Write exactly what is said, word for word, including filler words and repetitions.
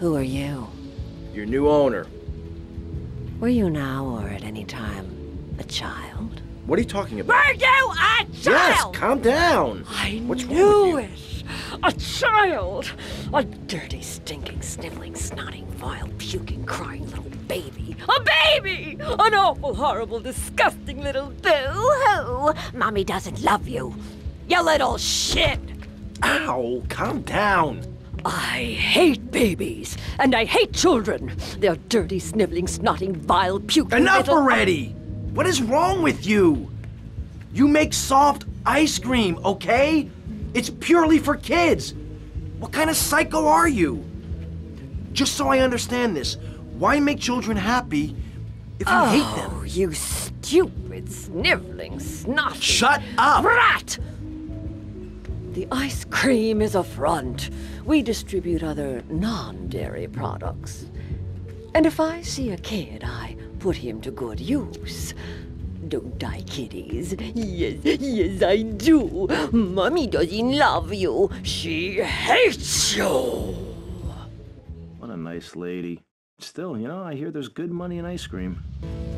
Who are you? Your new owner. Were you now or at any time a child? What are you talking about? Were you a child? Yes, calm down. I What's knew wrong with it. A child. A dirty, stinking, sniveling, snotting, vile, puking, crying little baby. A baby! An awful, horrible, disgusting little boo-hoo. Mommy doesn't love you. You little shit. Ow, calm down. I hate babies, and I hate children. They're dirty, sniveling, snotting, vile, puking Enough little... already! What is wrong with you? You make soft ice cream, okay? It's purely for kids. What kind of psycho are you? Just so I understand this, why make children happy if you oh, hate them? Oh, you stupid, sniveling, snotty... Shut up! Brat! The ice cream is a front. We distribute other non-dairy products. And if I see a kid, I put him to good use. Don't I, kiddies? Yes, yes, I do. Mommy doesn't love you. She hates you. What a nice lady. Still, you know, I hear there's good money in ice cream.